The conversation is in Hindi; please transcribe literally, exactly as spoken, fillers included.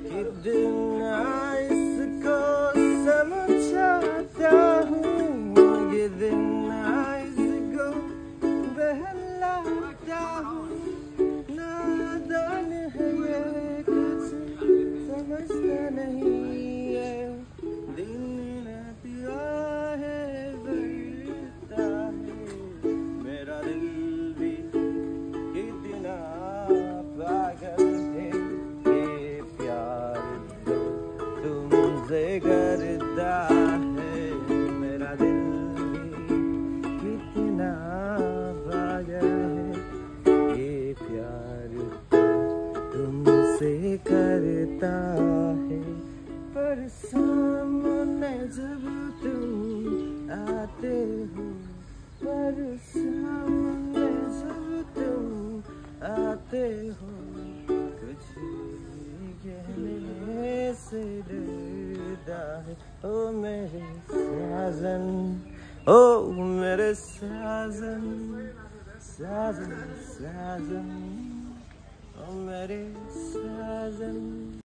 कितना इसको समझाता हूँ, कितना इसको बहलाता हूँ। नादान है ये, कुछ समझता नहीं है, दिन रात आहें भरता है। मेरा दिल भी कितना पागल है, ये प्यार तो तुमसे करता है। मेरा दिल भी कितना पागल है, ये प्यार तो तुमसे करता है। पर सामने जब तुम आते हो, पर सामने जब तुम आते हो, कुछ कहने से डरता है। ओ मेरे साजन, ओ मेरे साजन, साजन साजन, ओ मेरे साजन।